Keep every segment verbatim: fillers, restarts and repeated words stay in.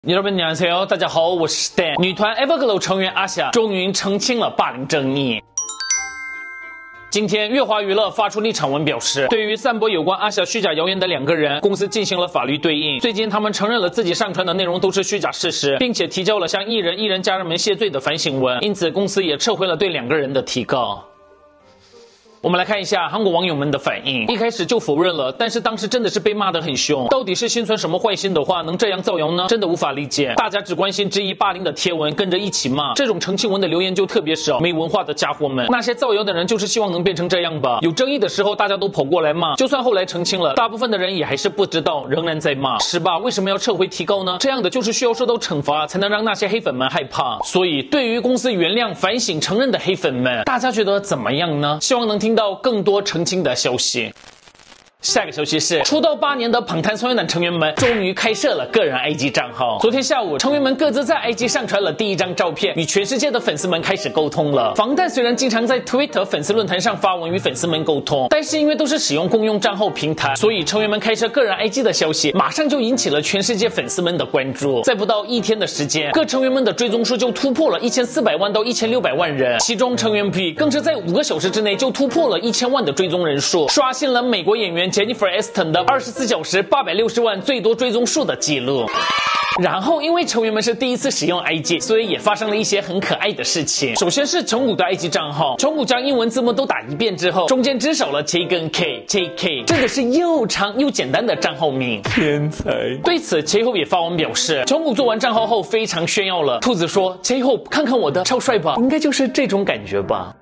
여러분 안녕하세요，大家好，我是 Stan。女团 Everglow 成员阿夏终于澄清了霸凌争议。今天，乐华娱乐发出立场文表示，对于散播有关阿夏虚假谣言的两个人，公司进行了法律对应。最近，他们承认了自己上传的内容都是虚假事实，并且提交了向艺人、艺人家人们谢罪的反省文，因此公司也撤回了对两个人的提告。我们来看一下韩国网友们的反应，一开始就否认了，但是当时真的是被骂得很凶。到底是心存什么坏心的话，能这样造谣呢？真的无法理解。大家只关心质疑霸凌的贴文，跟着一起骂，这种澄清文的留言就特别少。没文化的家伙们，那些造谣的人就是希望能变成这样吧？有争议的时候，大家都跑过来骂，就算后来澄清了，大部分的人也还是不知道，仍然在骂，是吧？为什么要撤回提告呢？这样的就是需要受到惩罚，才能让那些黑粉们害怕。所以，对于公司原谅、反省、承认的黑粉们，大家觉得怎么样呢？希望能听到更多澄清的消息。下个消息是，出道八年的방탄소년단成员们终于开设了个人 I G 账号。昨天下午，成员们各自在 I G 上传了第一张照片，与全世界的粉丝们开始沟通了。防弹虽然经常在 Twitter 粉丝论坛上发文与粉丝们沟通，但是因为都是使用共用账号平台，所以成员们开设个人 I G 的消息马上就引起了全世界粉丝们的关注。在不到一天的时间，各成员们的追踪数就突破了一千四百万到一千六百万人，其中成员 P 更是在五个小时之内就突破了一千万的追踪人数，刷新了美国演员 Jennifer Aniston的二十四小时八百六十万最多追踪数的记录。然后，因为成员们是第一次使用 I G， 所以也发生了一些很可爱的事情。首先是琼谷的 I G 账号，琼谷将英文字幕都打一遍之后，中间只少了 J 跟 K，J K 真的是又长又简单的账号名，天才。对此 J Hope 也发文表示，琼谷做完账号后非常炫耀了。兔子说 J Hope 看看我的，超帅吧？应该就是这种感觉吧。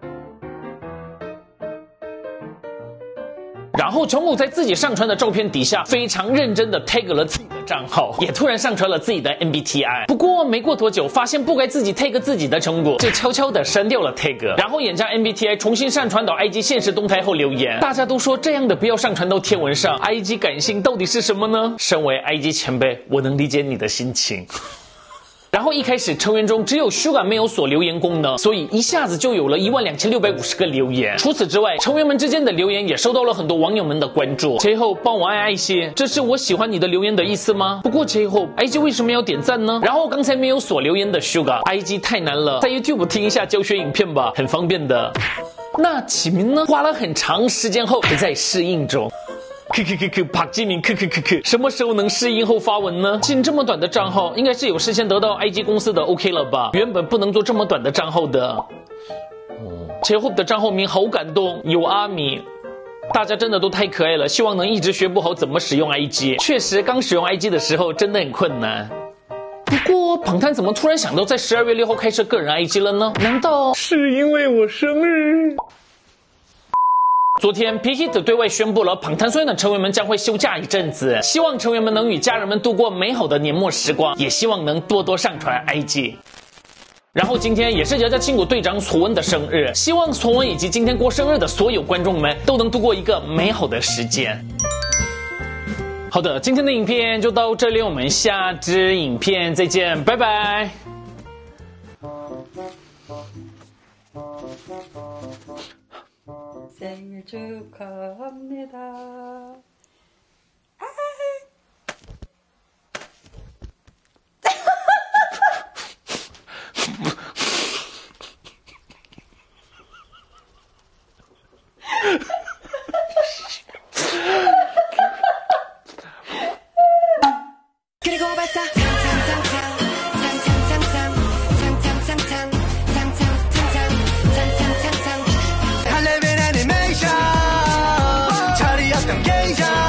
然后琼谷在自己上传的照片底下非常认真的 tag 了自己的账号，也突然上传了自己的 M B T I。不过没过多久，发现不该自己 tag 自己的琼谷，就悄悄的删掉了 tag， 然后也将 M B T I 重新上传到 I G 现实动态后留言。大家都说这样的不要上传到贴文上 ，I G 感性到底是什么呢？身为 I G 前辈，我能理解你的心情。然后一开始成员中只有 Suga 没有锁留言功能，所以一下子就有了一万两千六百五十个留言。除此之外，成员们之间的留言也受到了很多网友们的关注。J Hope 帮我按爱心，这是我喜欢你的留言的意思吗？不过 J Hope I G 为什么要点赞呢？然后刚才没有锁留言的 Suga I G 太难了，在 YouTube 听一下教学影片吧，很方便的。那启明呢？花了很长时间后还在适应中。克克克克，帕基明克克克克，什么时候能适应后发文呢？进这么短的账号，应该是有事先得到 I G 公司的 OK 了吧？原本不能做这么短的账号的。哦 J Hope 的账号名好感动，有阿米。大家真的都太可爱了，希望能一直学不好怎么使用 I G。确实，刚使用 I G 的时候真的很困难。不过，방탄怎么突然想到在十二月六号开设个人 I G 了呢？难道是因为我生日？昨天 Big Hit 对外宣布了방탄소년단成员们将会休假一阵子，希望成员们能与家人们度过美好的年末时光，也希望能多多上传 I G。然后今天也是人家亲谷队长索恩的生日，希望索恩以及今天过生日的所有观众们都能度过一个美好的时间。好的，今天的影片就到这里，我们下支影片再见，拜拜。 생일축하합니다. 그리고 발사 할레빈 애니메이션 차리였던 게이션